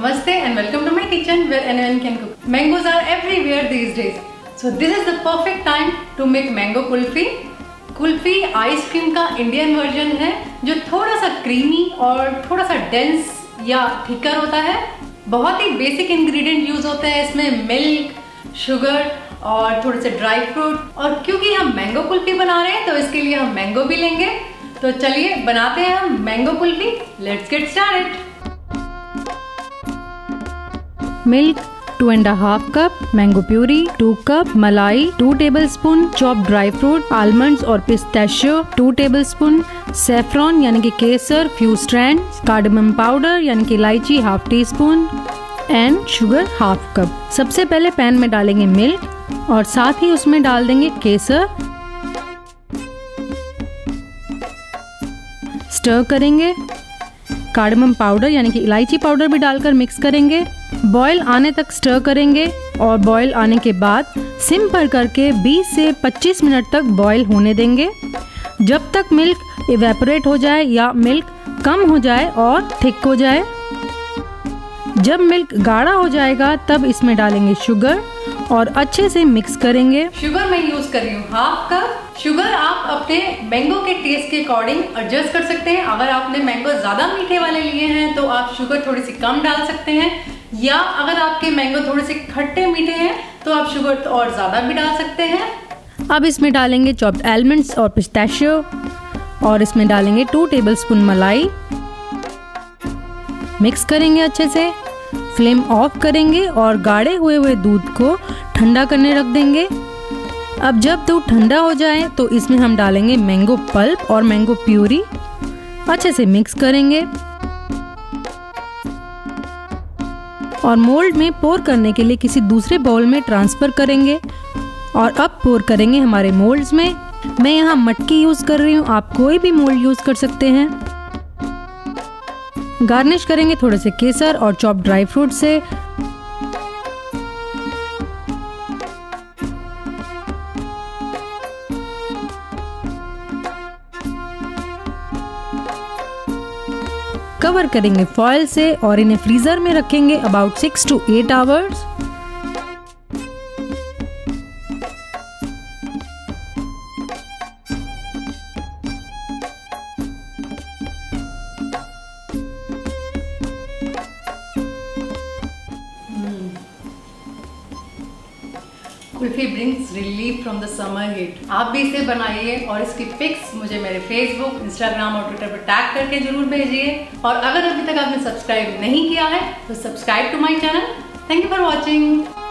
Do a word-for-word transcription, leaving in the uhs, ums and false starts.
Namaste and welcome to my kitchen where anyone can cook. Mangoes are everywhere these days. So this is the perfect time to make mango kulfi. Kulfi ice cream का Indian version है जो थोड़ा सा creamy और थोड़ा सा dense या thicker होता है। बहुत ही बेसिक इंग्रेडिएंट यूज होते हैं इसमें, मिल्क, शुगर और थोड़े से ड्राई फ्रूट। और क्योंकि हम मैंगो कुल्फी बना रहे हैं तो इसके लिए हम मैंगो भी लेंगे। तो चलिए बनाते हैं हम mango kulfi. Let's get started. Milk two and half cup, mango puree two cup, malai two tablespoon, chop dry fruit, almonds और pistachio two tablespoon, saffron यानी कि केसर फ्यू स्ट्रैंड, कार्डमम पाउडर यानी कि इलायची half teaspoon and sugar half cup. सबसे पहले pan में डालेंगे मिल्क और साथ ही उसमें डाल देंगे केसर। स्टर करेंगे। कार्डमम पाउडर यानी कि इलायची पाउडर भी डालकर मिक्स करेंगे। बॉयल आने तक स्टर करेंगे और बॉयल आने के बाद सिम पर करके बीस से पच्चीस मिनट तक बॉयल होने देंगे, जब तक मिल्क इवेपोरेट हो जाए या मिल्क कम हो जाए और थिक हो जाए। जब मिल्क गाढ़ा हो जाएगा तब इसमें डालेंगे शुगर और अच्छे से मिक्स करेंगे। शुगर मैं यूज कर रही हूँ हाफ कप। शुगर आप अपने मैंगो के टेस्ट के अकॉर्डिंग एडजस्ट कर सकते हैं। अगर आपने मैंगो ज्यादा मीठे वाले लिए हैं तो आप शुगर थोड़ी सी कम डाल सकते हैं, या अगर आपके मैंगो थोड़े से खट्टे मीठे हैं तो आप शुगर तो और ज्यादा भी डाल सकते हैं। अब इसमें डालेंगे चॉप्ड आलमंड्स और पिस्ताशियो और इसमें डालेंगे टू टेबलस्पून मलाई। मिक्स करेंगे अच्छे से, फ्लेम ऑफ करेंगे और गाढ़े हुए हुए दूध को ठंडा करने रख देंगे। अब जब दूध ठंडा हो जाए तो इसमें हम डालेंगे मैंगो पल्प और मैंगो प्यूरी। अच्छे से मिक्स करेंगे और मोल्ड में पोर करने के लिए किसी दूसरे बाउल में ट्रांसफर करेंगे। और अब पोर करेंगे हमारे मोल्ड्स में। मैं यहाँ मटकी यूज कर रही हूँ, आप कोई भी मोल्ड यूज कर सकते हैं। गार्निश करेंगे थोड़े से केसर और चॉप ड्राई फ्रूट से। कवर करेंगे फॉयल से और इन्हें फ्रीजर में रखेंगे about six to eight hours. Kulfi brings relief from the summer heat. आप भी इसे बनाइए और इसकी पिक्स मुझे मेरे फेसबुक, इंस्टाग्राम और ट्विटर पर टैग करके जरूर भेजिए। और अगर अभी तक आपने सब्सक्राइब नहीं किया है तो subscribe to my channel. Thank you for watching.